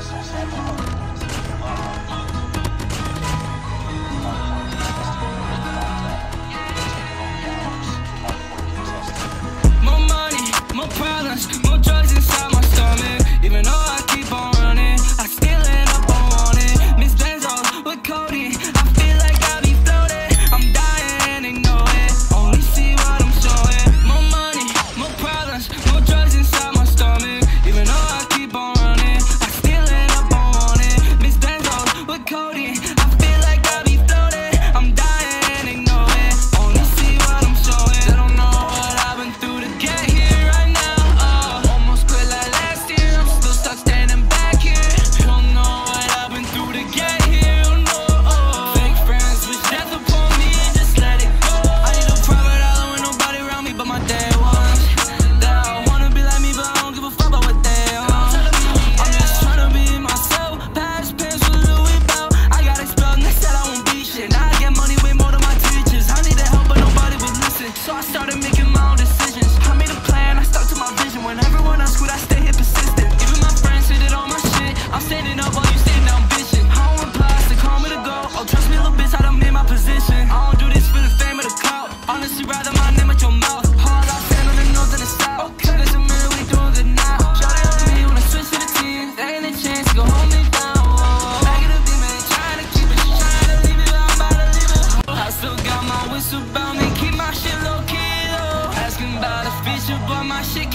More money, more problems, more drugs inside my stomach. Even though I keep on running, I still end up on wanted. Miss Benzo with Cody, I feel like I be floating. I'm dying and know it, only see what I'm showing. More money, more problems, more drugs inside my stomach. Even though I keep on running, I still end up on wanted. Miss Benzo with Cody, I feel like I be floating. I'm dying and know it, only see what I'm showing. They don't know what I've been through to get here right now. Almost quit like last year, I'm still stuck standing back here. You don't know what I've been through to get here, no. Fake friends wish death upon me, just let it go. I need a private island with nobody around me but my day ones. They all wanna be like me but I don't give a fuck about what they want. I'm just tryna be myself, past pants with Louis Bell. I got expelled and they said I won't be shit. Now I get money way more than my teachers. I needed help but nobody would listen, so I started making my own decisions. I made a plan, I stuck to my vision. When everyone else quit, I stay here persistent. Even my friends hated all my shit. I'm standing up while you staying down bitching. I don't reply, so call me to go. Oh, trust me, little bitch, I done made my position. I don't do this for the fame or the clout. Honestly, rather my name at your mouth. Hard out, stand on the north and the south. Look at the mirror, we doing good now. Shout out to me when I switch to the team. There ain't a chance to go hold me down. Back of the beat, man, trying to keep it, trying to leave it, but I'm about to leave it. I still got my whistle about me, keep my shit low key though. Asking about a feature, but my shit